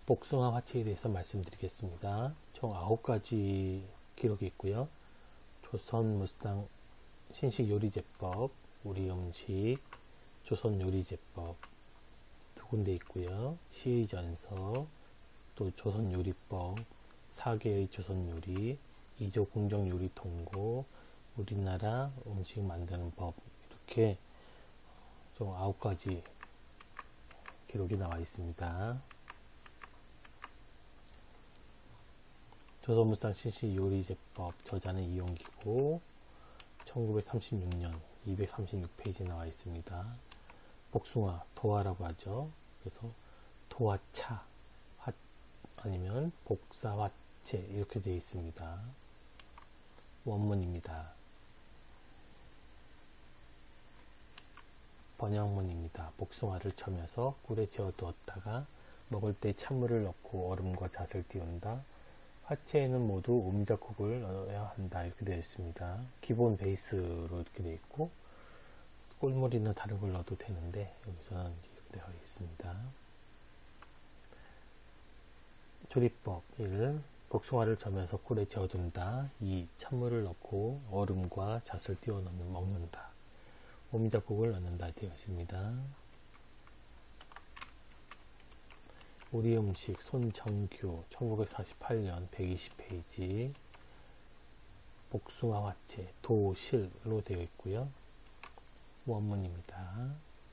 복숭아 화채에 대해서 말씀드리겠습니다. 총 9가지 기록이 있고요. 조선 무스당 신식 요리제법, 우리 음식, 조선 요리제법 두 군데 있고요. 시의전서, 또 조선 요리법, 4개의 조선 요리, 2조 궁정 요리 통고, 우리나라 음식 만드는 법, 이렇게 총 9가지 기록이 나와 있습니다. 조선무쌍 신식 요리제법, 저자는 이용기고 1936년 236페이지 나와 있습니다. 복숭아, 도화라고 하죠. 그래서 도화차, 아니면 복사화채 이렇게 되어 있습니다. 원문입니다. 번역문입니다. 복숭아를 쳐면서 꿀에 재워 두었다가 먹을 때 찬물을 넣고 얼음과 잣을 띄운다. 화채에는 모두 오미자국을 넣어야 한다. 이렇게 되어 있습니다. 기본 베이스로 이렇게 되어 있고, 꿀물이나 다른 걸 넣어도 되는데, 여기서는 이렇게 되어 있습니다. 조리법 1. 복숭아를 저면서 꿀에 재워둔다. 2. 찬물을 넣고 얼음과 잣을 띄워 먹는다. 오미자국을 넣는다. 되어 있습니다. 우리 음식 손정규 1948년 120페이지 복숭아 화채 도실로 되어 있고요. 원문입니다.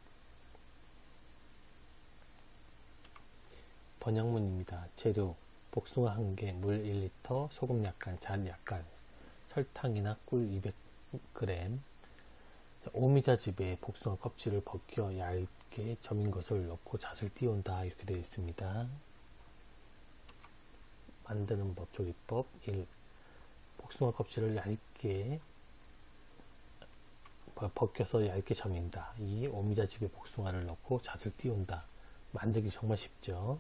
번역문입니다. 재료 복숭아 1개, 물 1리터, 소금 약간, 잣 약간, 설탕이나 꿀 200g, 오미자즙에 복숭아 껍질을 벗겨 얇게 점인 것을 넣고 잣을 띄운다. 이렇게 되어 있습니다. 만드는 법, 조리법 1. 복숭아 껍질을 얇게 벗겨서 얇게 점인다. 2. 오미자즙에 복숭아를 넣고 잣을 띄운다. 만들기 정말 쉽죠.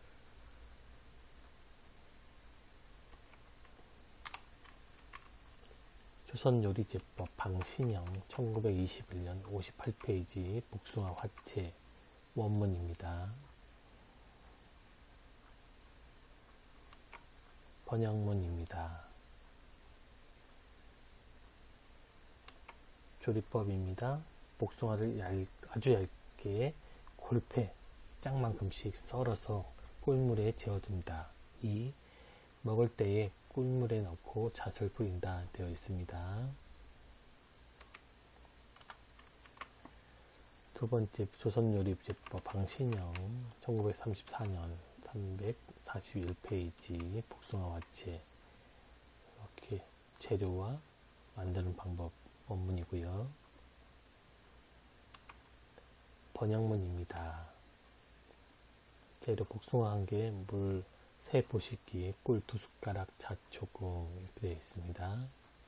조선요리제법 방신영 1921년 58페이지 복숭아 화채 원문입니다. 번역문입니다. 조리법입니다. 복숭아를 아주 얇게 골패 짝만큼씩 썰어서 꿀물에 재워둔다. 2. 먹을 때에 꿀물에 넣고 잣을 뿌린다. 되어 있습니다. 두 번째 조선요리제법 방신영 1934년 341페이지 복숭아 화채 이렇게 재료와 만드는 방법 원문이고요. 번역문입니다. 재료 복숭아 1개, 물 3보시기에 꿀 2숟가락, 잣 조금 이렇게 되어 있습니다.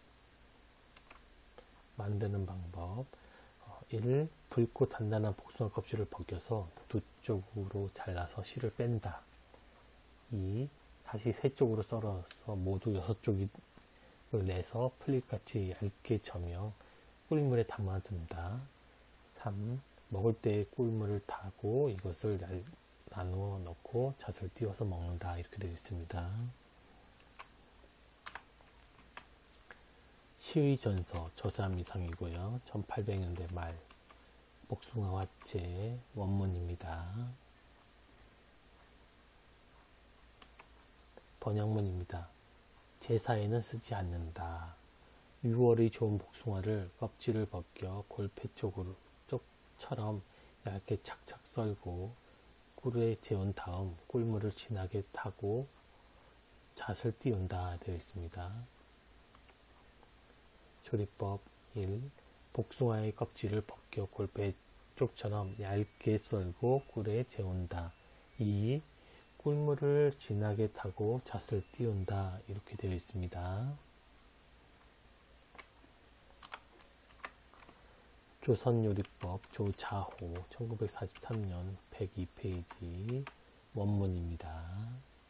만드는 방법 1. 붉고 단단한 복숭아 껍질을 벗겨서 두 쪽으로 잘라서 실을 뺀다. 2. 다시 세 쪽으로 썰어서 모두 6쪽을 내서 플립같이 얇게 저며 꿀물에 담아둔다. 3. 먹을 때 꿀물을 타고 이것을 나누어 넣고 잣을 띄워서 먹는다. 이렇게 되어 있습니다. 시의전서 저사미상이고요. 1800년대 말 복숭아 화채 원문입니다. 번역문입니다. 제사에는 쓰지 않는다. 6월이 좋은 복숭아를 껍질을 벗겨 골패 쪽처럼 얇게 착착 썰고 꿀에 재운 다음 꿀물을 진하게 타고 잣을 띄운다. 되어 있습니다. 조리법 1. 복숭아의 껍질을 벗겨 골패 쪽처럼 얇게 썰고 꿀에 재운다. 2. 꿀물을 진하게 타고 잣을 띄운다. 이렇게 되어 있습니다. 조선요리법 조자호 1943년 102페이지 원문입니다.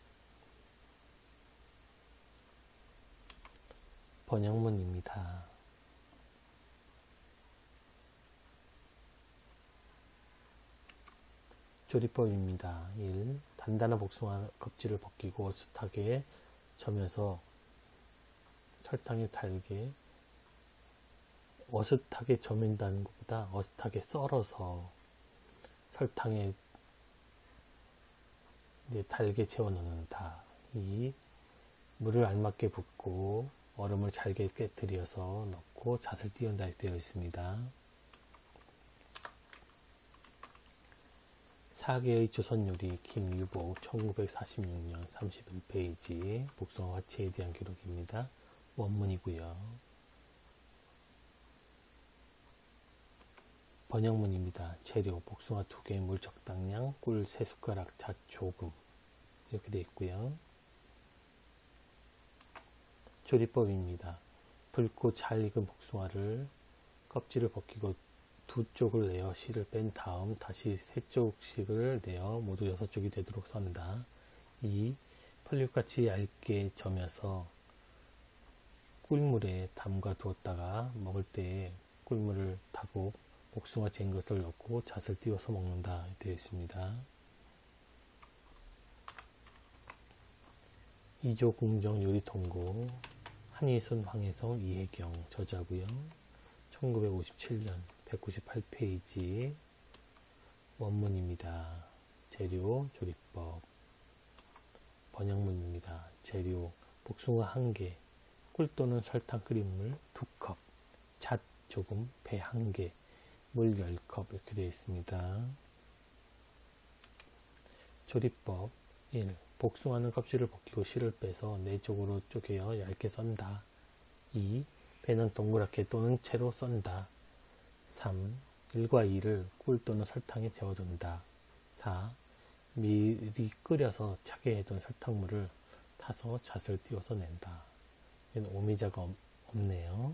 번역문입니다. 조리법입니다. 1. 단단한 복숭아 껍질을 벗기고 어슷하게 저면서 설탕에 달게, 어슷하게 저민다는 것보다 어슷하게 썰어서 설탕에 이제 달게 재워 넣는다. 2. 물을 알맞게 붓고 얼음을 잘게 깨뜨려서 넣고 잣을 띄운다 되어 있습니다. 4개의 조선 요리 김유복 1946년 31페이지 복숭아 화채에 대한 기록입니다. 원문이고요. 번역문입니다. 재료 복숭아 2개, 물 적당량, 꿀 3숟가락, 잣 조금 이렇게 되어 있고요. 조리법입니다. 붉고 잘 익은 복숭아를 껍질을 벗기고 두 쪽을 내어 씨를 뺀 다음 다시 세 쪽씩을 내어 모두 6쪽이 되도록 썬다. 2. 펄잎같이 얇게 저며서 꿀물에 담가 두었다가 먹을 때 꿀물을 타고 복숭아 잰 것을 넣고 잣을 띄워서 먹는다 되어 있습니다. 2조 궁정 요리통고 한이순 황혜성 이혜경 저자고요. 1957년 198페이지 원문입니다. 재료 조리법 번역문입니다. 재료 복숭아 1개, 꿀 또는 설탕 끓인 물 2컵, 잣 조금, 배 1개, 물 10컵 이렇게 되어 있습니다. 조리법 1. 복숭아는 껍질을 벗기고 씨를 빼서 4쪽으로 쪼개어 얇게 썬다. 2. 배는 동그랗게 또는 채로 썬다. 3. 1과 2를 꿀 또는 설탕에 재워둔다. 4. 미리 끓여서 차게 해둔 설탕물을 타서 잣을 띄워서 낸다. 얘는 오미자가 없네요.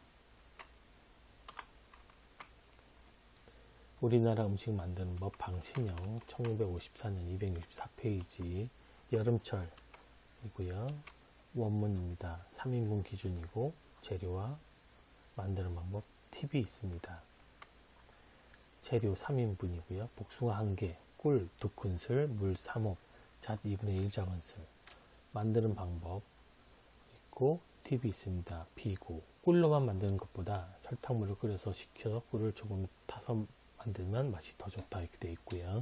우리나라 음식 만드는 법 방신형 1954년 264페이지 여름철이고요. 원문입니다. 3인분 기준이고 재료와 만드는 방법 팁이 있습니다. 재료 3인분이고요. 복숭아 1개, 꿀 2큰술, 물 3홉, 잣 2분의 1 작은술. 만드는 방법 있고 팁이 있습니다. 비고 꿀로만 만드는 것보다 설탕물을 끓여서 식혀서 꿀을 조금 타서 만들면 맛이 더 좋다 이렇게 되어 있고요.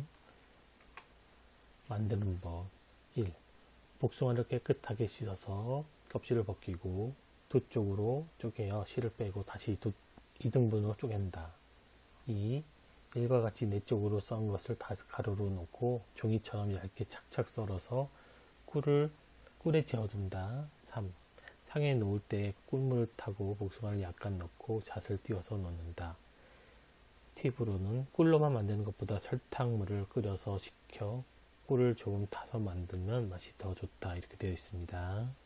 만드는 법 1. 복숭아를 깨끗하게 씻어서 껍질을 벗기고 두 쪽으로 쪼개어 씨를 빼고 다시 2등분으로 쪼갠다. 2. 1과 같이 4쪽으로 썬 것을 다 가루로 놓고 종이처럼 얇게 착착 썰어서 꿀에 재워둔다. 3. 상에 놓을 때 꿀물을 타고 복숭아를 약간 넣고 잣을 띄워서 넣는다. 팁으로는 꿀로만 만드는 것보다 설탕물을 끓여서 식혀 꿀을 조금 타서 만들면 맛이 더 좋다 이렇게 되어 있습니다.